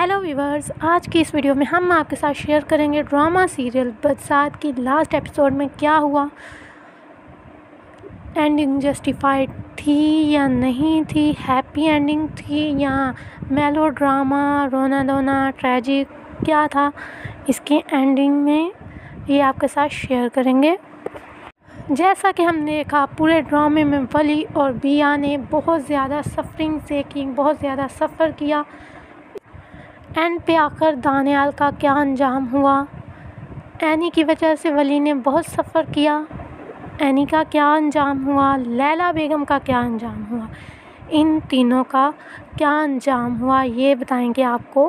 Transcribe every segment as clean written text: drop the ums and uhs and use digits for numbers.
Hello viewers, आज की इस वीडियो में हम आपके साथ शेयर करेंगे ड्रामा सीरियल बरसात की लास्ट एपिसोड में क्या हुआ, एंडिंग जस्टिफाइड थी या नहीं थी, हैप्पी एंडिंग थी या मेलो ड्रामा, रोना धोना, ट्रेजिक क्या था इसके एंडिंग में, ये आपके साथ शेयर करेंगे। जैसा कि हमने देखा पूरे ड्रामे में वली और बिया ने बहुत ज़्यादा सफरिंग से की, बहुत ज़्यादा सफ़र किया। एंड पे आकर दानियाल का क्या अंजाम हुआ, एनी की वजह से वली ने बहुत सफ़र किया, एनी का क्या अंजाम हुआ, लैला बेगम का क्या अंजाम हुआ, इन तीनों का क्या अंजाम हुआ ये बताएंगे आपको।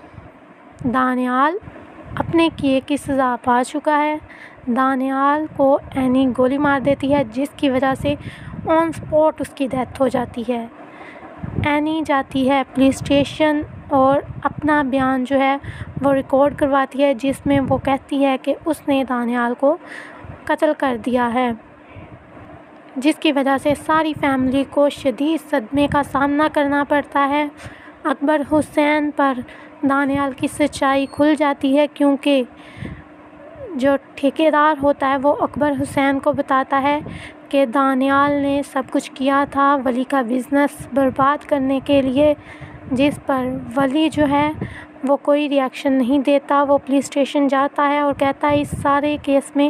दानियाल अपने किए की सज़ा पा चुका है। दानियाल को एनी गोली मार देती है जिसकी वजह से ऑन स्पॉट उसकी डेथ हो जाती है। एनी जाती है पुलिस स्टेशन और अपना बयान जो है वो रिकॉर्ड करवाती है, जिसमें वो कहती है कि उसने दानियाल को कत्ल कर दिया है, जिसकी वजह से सारी फैमिली को शदीद सदमे का सामना करना पड़ता है। अकबर हुसैन पर दानियाल की सच्चाई खुल जाती है, क्योंकि जो ठेकेदार होता है वो अकबर हुसैन को बताता है कि दानियाल ने सब कुछ किया था वली का बिज़नेस बर्बाद करने के लिए, जिस पर वली जो है वो कोई रिएक्शन नहीं देता। वो पुलिस स्टेशन जाता है और कहता है इस सारे केस में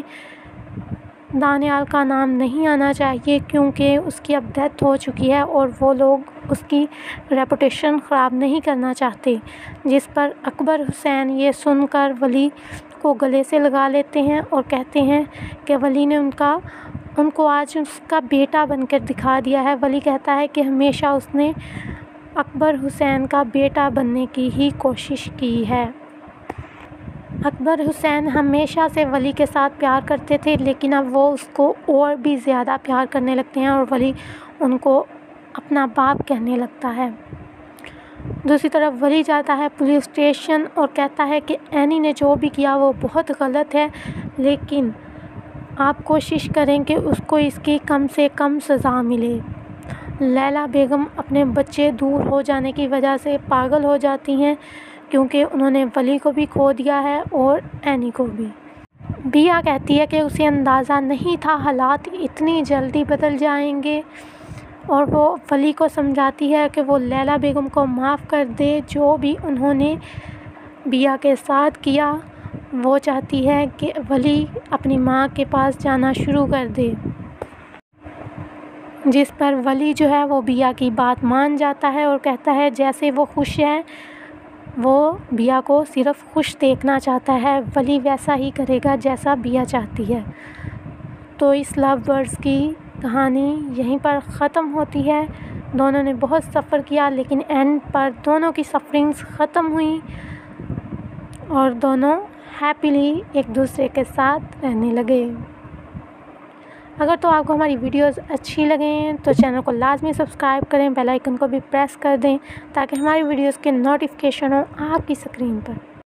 दानियाल का नाम नहीं आना चाहिए, क्योंकि उसकी अब डेथ हो चुकी है और वो लोग उसकी रेपुटेशन ख़राब नहीं करना चाहते। जिस पर अकबर हुसैन ये सुनकर वली को गले से लगा लेते हैं और कहते हैं कि वली ने उनको आज उसका बेटा बनकर दिखा दिया है। वली कहता है कि हमेशा उसने अकबर हुसैन का बेटा बनने की ही कोशिश की है। अकबर हुसैन हमेशा से वली के साथ प्यार करते थे, लेकिन अब वो उसको और भी ज़्यादा प्यार करने लगते हैं और वली उनको अपना बाप कहने लगता है। दूसरी तरफ वली जाता है पुलिस स्टेशन और कहता है कि एनी ने जो भी किया वो बहुत गलत है, लेकिन आप कोशिश करें कि उसको इसकी कम से कम सज़ा मिले। लैला बेगम अपने बच्चे दूर हो जाने की वजह से पागल हो जाती हैं, क्योंकि उन्होंने वली को भी खो दिया है और एनी को भी। बिया कहती है कि उसे अंदाज़ा नहीं था हालात इतनी जल्दी बदल जाएंगे, और वो वली को समझाती है कि वो लैला बेगम को माफ़ कर दे। जो भी उन्होंने बिया के साथ किया वो चाहती है कि वली अपनी माँ के पास जाना शुरू कर दे, जिस पर वली जो है वो बिया की बात मान जाता है और कहता है जैसे वो खुश है, वो बिया को सिर्फ़ खुश देखना चाहता है, वली वैसा ही करेगा जैसा बिया चाहती है। तो इस लव बर्ड्स की कहानी यहीं पर ख़त्म होती है। दोनों ने बहुत सफ़र किया, लेकिन एंड पर दोनों की सफरिंग्स ख़त्म हुई और दोनों हैप्पीली एक दूसरे के साथ रहने लगे। अगर तो आपको हमारी वीडियोस अच्छी लगें तो चैनल को लाजमी सब्सक्राइब करें, बेल आइकन को भी प्रेस कर दें ताकि हमारी वीडियोस के नोटिफिकेशन हो आपकी स्क्रीन पर।